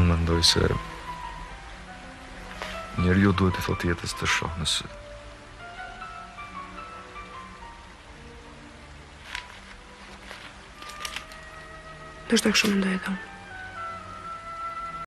mendoj se njeriu duhet i thotë jetës të shoh në sy. Ndoshta kështu mendoj edhe unë.